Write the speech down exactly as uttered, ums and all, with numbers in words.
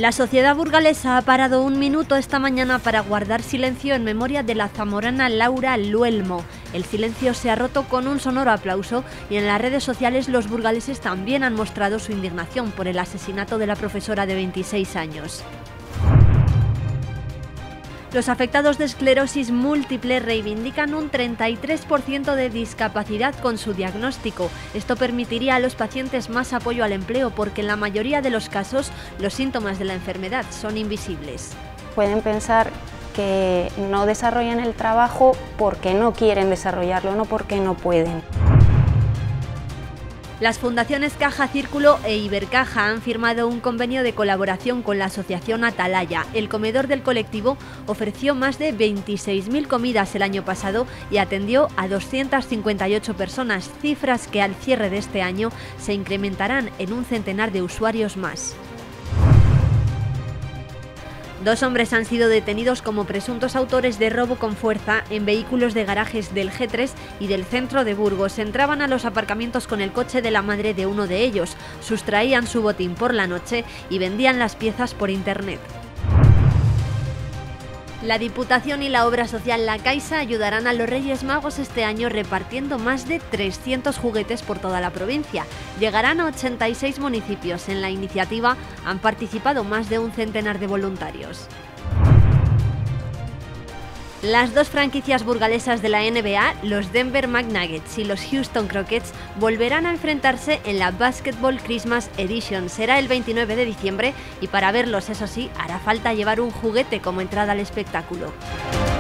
La sociedad burgalesa ha parado un minuto esta mañana para guardar silencio en memoria de la zamorana Laura Luelmo. El silencio se ha roto con un sonoro aplauso y en las redes sociales los burgaleses también han mostrado su indignación por el asesinato de la profesora de veintiséis años. Los afectados de esclerosis múltiple reivindican un treinta y tres por ciento de discapacidad con su diagnóstico. Esto permitiría a los pacientes más apoyo al empleo porque en la mayoría de los casos los síntomas de la enfermedad son invisibles. Pueden pensar que no desarrollan el trabajo porque no quieren desarrollarlo, no porque no pueden. Las fundaciones Caja Círculo e Ibercaja han firmado un convenio de colaboración con la asociación Atalaya. El comedor del colectivo ofreció más de veintiséis mil comidas el año pasado y atendió a doscientas cincuenta y ocho personas, cifras que al cierre de este año se incrementarán en un centenar de usuarios más. Dos hombres han sido detenidos como presuntos autores de robo con fuerza en vehículos de garajes del G tres y del centro de Burgos. Entraban a los aparcamientos con el coche de la madre de uno de ellos, sustraían su botín por la noche y vendían las piezas por internet. La Diputación y la obra social La Caixa ayudarán a los Reyes Magos este año repartiendo más de trescientos juguetes por toda la provincia. Llegarán a ochenta y seis municipios. En la iniciativa han participado más de un centenar de voluntarios. Las dos franquicias burgalesas de la N B A, los Denver McNuggets y los Houston Rockets, volverán a enfrentarse en la Basketball Christmas Edition. Será el veintinueve de diciembre y para verlos, eso sí, hará falta llevar un juguete como entrada al espectáculo.